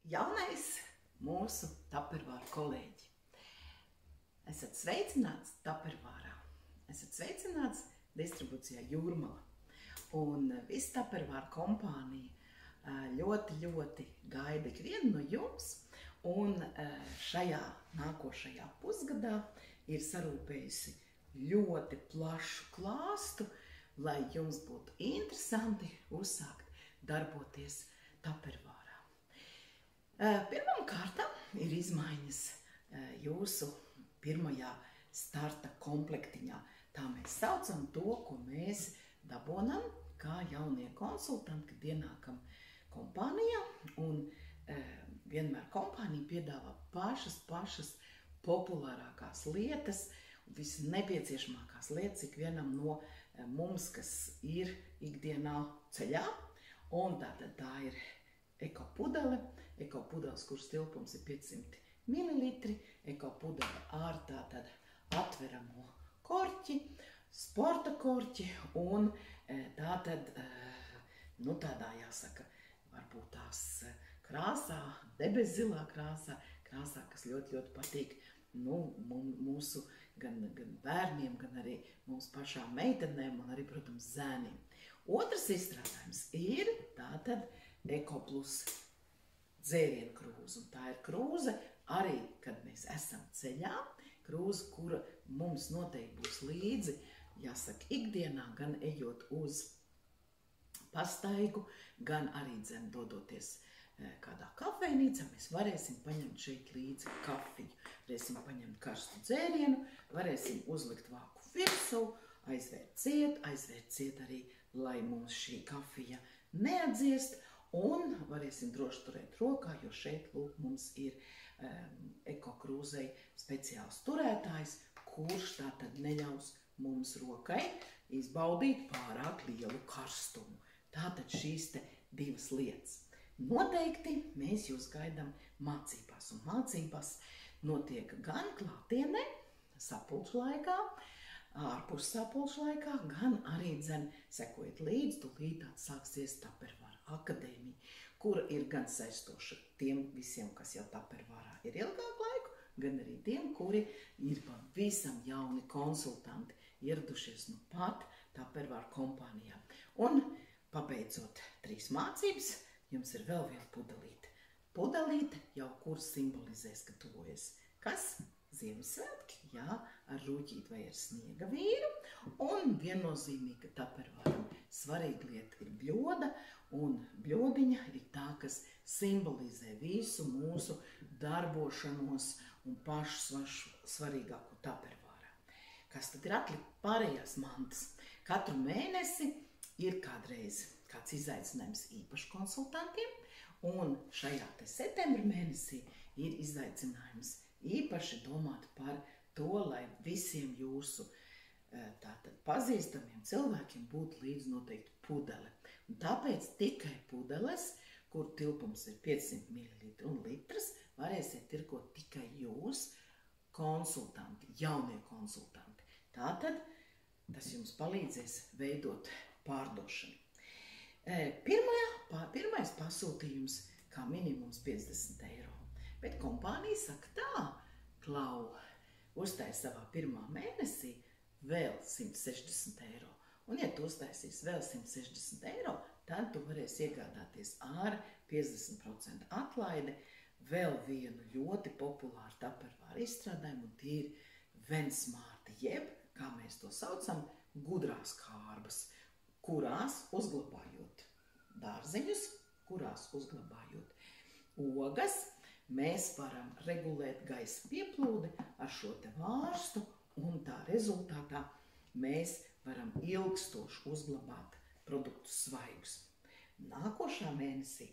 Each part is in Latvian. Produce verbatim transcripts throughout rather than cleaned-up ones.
Jaunais mūsu Tupperware kolēģi. Esat sveicināts Tupperwarā. Esat sveicināts distribūcijā Jūrmala. Un visa Tupperware kompānija ļoti, ļoti gaida ikvienu no jums. Un šajā nākošajā pusgadā ir sarūpējusi ļoti plašu klāstu, lai jums būtu interesanti uzsākt darboties Tupperwarā. Pirmām kārtām ir izmaiņas jūsu pirmajā starta komplektiņā. Tā mēs saucam to, ko mēs dabonam kā jaunie konsultanti, kad ienākam kompānijā. Un vienmēr kompānija piedāvā pašas, pašas populārākās lietas, visnepieciešamākās lietas ikvienam no mums, kas ir ikdienā ceļā. Un tātad tā ir eko pudele, eko pudeles, kuras tilpums ir piecsimt mililitri, eko pudele ar tātad atveramo korķi, sporta korķi un tātad, nu tādā jāsaka, varbūt tās krāsā, debeszilā krāsā, krāsā, kas ļoti, ļoti patīk nu, mūsu gan, gan bērniem, gan arī mums pašām meitenēm un arī, protams, zēniem. Otrs izstrādājums ir tātad Eko Plus dzērienu krūze. Un tā ir krūze arī, kad mēs esam ceļā, krūze, kura mums noteikti būs līdzi, jāsaka, ikdienā, gan ejot uz pastaigu, gan arī dzen dodoties kādā kafejnīcā, mēs varēsim paņemt šeit līdzi kafiju, varēsim paņemt karstu dzērienu, varēsim uzlikt vāku virsū, aizvērt ciet, aizvērt ciet arī, lai mums šī kafija neatdziest, un varēsim droši turēt rokā, jo šeit, lūk, mums ir um, eko krūzei speciāls turētājs, kurš tātad neļaus mums rokai izbaudīt pārāk lielu karstumu. Tātad šīs te divas lietas. Noteikti mēs jūs gaidām mācībās, un mācībās notiek gan klātienē, sapulču laikā, ārpus sapulču laikā, gan arī dzen sekojot līdz, tūlīt atsāksies Tupperware akadēmija, kura ir gan saistoša tiem visiem, kas jau Tupperwarā ir ilgāku laiku, gan arī tiem, kuri ir pavisam jauni konsultanti, ieradušies nu pat Tupperware kompānijā. Un pabeidzot trīs mācības, jums ir vēl viena pudelīte. Pudelīte jau kur simbolizēs, ka tuvojas. Kas? Ziemassvētki, jā, ar rūķīti vai ar sniega vīru. Un viennozīmīgi, ka Tupperwaram svarīga lieta ir bļoda, un bļodiņa ir tā, kas simbolizē visu mūsu darbošanos un pašu svarīgāko Tupperwarā. Kas tad ir atlikt pārējās mantas? Katru mēnesi ir kādreiz kāds izaicinājums īpaši konsultantiem, un šajā te septembra mēnesī ir izaicinājums īpaši domāt par to, lai visiem jūsu tātad pazīstamiem cilvēkiem būtu līdz noteikti pudele. Un tāpēc tikai pudeles, kur tilpums ir piecsimt mililitri un litrs, varēsiet tirgot tikai jūs, konsultanti, jaunie konsultanti. Tātad tas jums palīdzēs veidot pārdošanu. Pirmajā, pirmais pasūtījums kā minimums piecdesmit eiro. Bet kompānija saka tā, Klau, uztais savā pirmā mēnesī vēl simt sešdesmit eiro. Un ja tu uztaisīs vēl simt sešdesmit eiro, tad tu varēsi iegādāties ar piecdesmit procentu atlaidi vēl vienu ļoti populāru Tupperware izstrādājumu, un tie ir Vensmārti, jeb, kā mēs to saucam, gudrās kārbas, kurās uzglabājot dārzeņus, kurās uzglabājot ogas, mēs varam regulēt gaisa pieplūdi ar šo te vārstu, un tā rezultātā mēs varam ilgstoši uzglabāt produktus svaigus. Nākošā mēnesī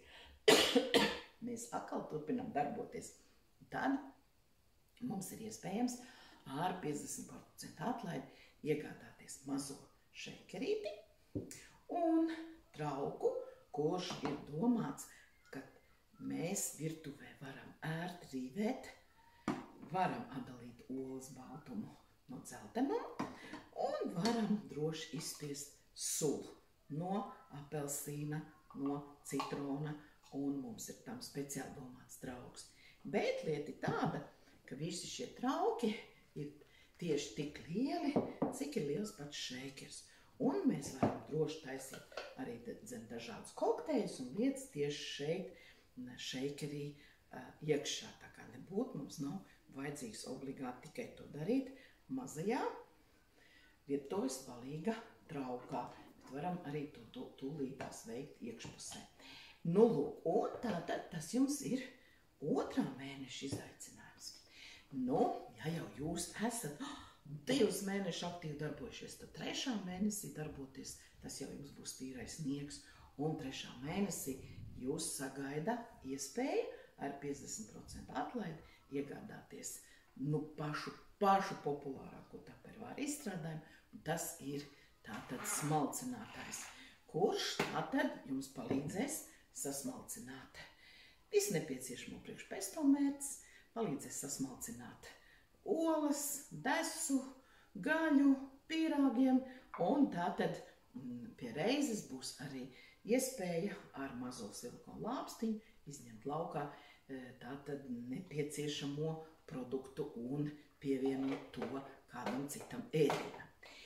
mēs atkal turpinām darboties. Tad mums ir iespējams ar piecdesmit procentu atlaidi iegādāties mazo šeikerīti un trauku, kurš ir domāts, ka mēs virtuvē varam ērti rīvēt, varam atdalīt olas baltumu no dzeltenuma un varam droši izspiest sulu no apelsīna, no citrona un mums ir tam speciāli domāts trauks. Bet lieta ir tāda, ka visi šie trauki ir tieši tik lieli, cik ir liels pats šeikers. Un mēs varam droši taisīt arī dzen dažādus kokteļus un lietas tieši šeit šeikerī uh, iekšā. Tā kā nebūtu, mums nav vajadzīgs obligāti tikai to darīt mazajā virtuves palīga traukā. Bet varam arī to, to tūlītās veikt iekšpusē. Nu, lūk, un tātad tas jums ir otrā mēneša izaicinājums. Nu, ja jau jūs esat oh, divus mēnešus aktīvi darbojušies, tad trešā mēnesī darboties, tas jau jums būs tīrais sniegs. Un trešā mēnesī jūs sagaida iespēju ar piecdesmit procentu atlaidi iegādāties nu, pašu, pašu populārāko tapervāru izstrādājumu. Un tas ir tātad smalcinātājs, kurš tātad jums palīdzēs sasmalcināt visu nepieciešamo priekš pesto mērces, palīdzēs sasmalcināt olas, desu, gaļu, pīrāgiem, un tātad mm, pie reizes būs arī iespēja ar mazo silikonu lāpstiņu izņemt laukā tātad nepieciešamo produktu un pievienot to kādam citam ēdienam.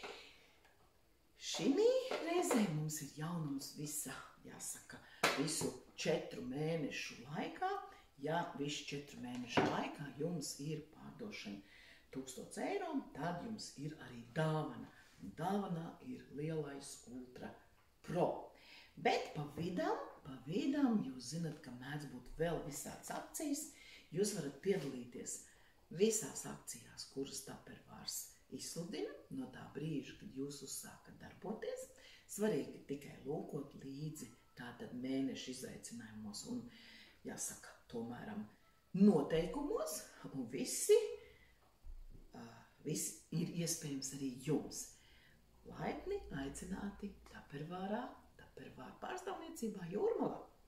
Šī reizē mums ir jaunums visa, jāsaka, visu četru mēnešu laikā. Ja visu četru mēnešu laikā jums ir pārdošana tūkstoš eiro, tad jums ir arī dāvana. Un dāvanā ir lielais Ultra Pro. Bet pa vidam, pa vidam jūs zinat, ka mēdz būt vēl visāds akcijas. Jūs varat piedalīties visās akcijās, kuras tapervārs izsludina no tā brīža, kad jūs uzsākat darboties. Svarīgi tikai lūkot līdzi tātad mēneša izaicinājumos un, jāsaka, tomēram noteikumos, un visi, uh, visi ir iespējams arī jums. Laipni aicināti tapervārā, tapervāra pārstāvniecībā Jūrmalā.